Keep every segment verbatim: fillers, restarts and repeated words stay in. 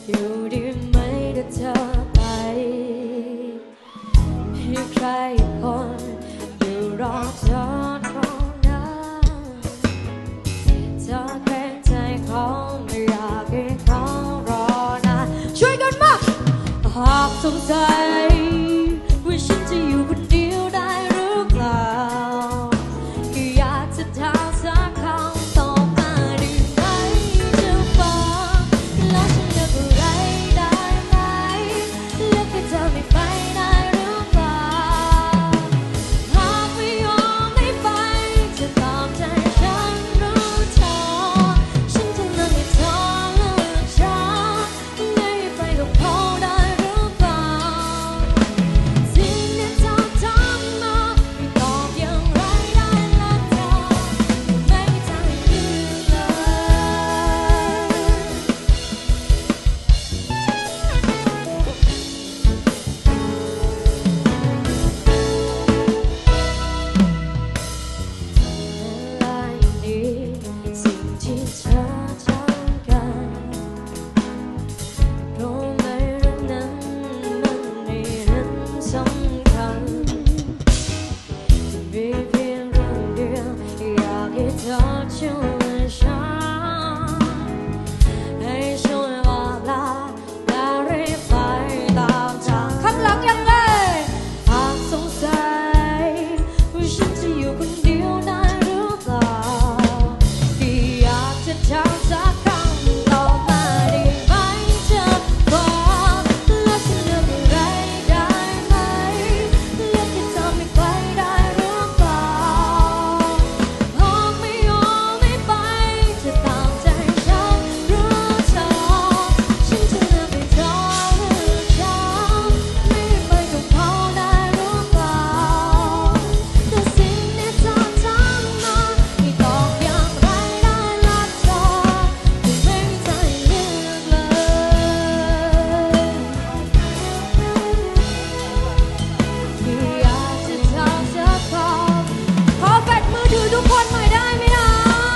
อยู่ดีไหมถ้าเธอไปให้ใครคนอยู่รอเธอตรงนั้นเธอเกรงใจเขาไม่อยากให้เขารอนานช่วยกันมาหากสงสัยว่าฉันจะอยู่คนเดียวได้หรือเปล่าก็อยากจะถามสักคำตอบมาได้ไหมจะฟังแล้วฉันเลือกอะไรได้ไหมเลือกให้เธอไม่ไปได้หรือเปล่าหากไม่ยอมไม่ไปจะตามใจฉันหรือเธอฉันจะเลือกให้เธอเลือกฉันไม่ไปกับเขาได้หรือเปล่าสิ่งที่เธอทำมาไม่ตอบอย่างไรได้และเธอไม่มีทางยืนเลยเวลาอย่างนี้สิ่งที่เธอทำกันรู้ไหมเรื่องนั้นมันไม่เรื่องสำคัญจะมีเพียงเรื่องเดียวอยากให้เธอช่วยฉันให้ช่วยบอกลาและรีบไปตามทางข้างหลังยังไงหากสงสัยว่าฉันจะอยู่คนเดียวได้หรือเปล่าก็อยากจะถามสักคำตอบมาได้ไหมจะบอกแล้วฉันเลือกอะไรได้ไหมเลือกให้เธอไม่ไปได้หรือเปล่าหากไม่ยอมไม่ไปจะตามใจฉันหรือเธอฉันจะเลือกให้เธอเลือกฉันไม่ไปกับเขาได้หรือเปล่าแต่สิ่งที่เธอทำมาไม่ตอบอย่างไรได้และเธอไม่มีทางเลือกเลยที่อยากจะถามสักคำขอแบตมือถือทุกคนหน่อยได้ไหมนะ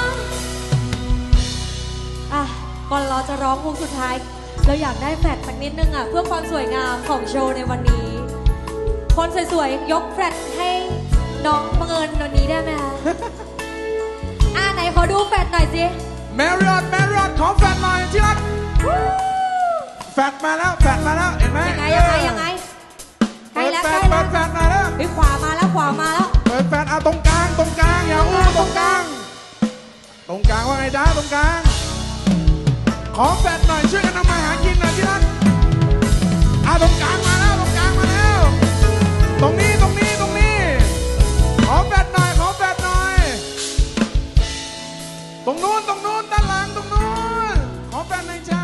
อ่ะก่อนเราจะร้องวงสุดท้ายเราอยากได้แฟลชสักนิดนึงอ่ะเพื่อความสวยงามของโชว์ในวันนี้ คนสวยๆยกแฟลชให้น้องบังเอิญวันนี้ได้ไหมคะ อ่ะไหนขอดูแฟลชหน่อยสิแมรี่ออตแมรี่ออตขอแฟนหน่อยที่รักแฟนมาแล้วแฟนมาแล้วเห็นไหมยังไงยังไงยังไงใกล้เปิดแล้วแฟใกล้นแล้เปิวดแฟนมาแล้วไปขวามาแล้วขวามาแล้วเปิดแฟนเอาตรงกลางตรงกลางอย่าอู้ตรงกลางตรงกลางว่าไงจ้าตรงกลางขอแฟนหน่อยช่วยกันทำมาหากินหน่อยที่รักเอาตรงกลางมาแล้วตรงกลางมาแล้วตรงนี้ตรงนี้ตรงนี้ขอแฟนหน่อยขอแฟนหน่อยตรงนู้นตรงนู้นด้านหลังตรงนู้นขอแฟนหน่อยจ้า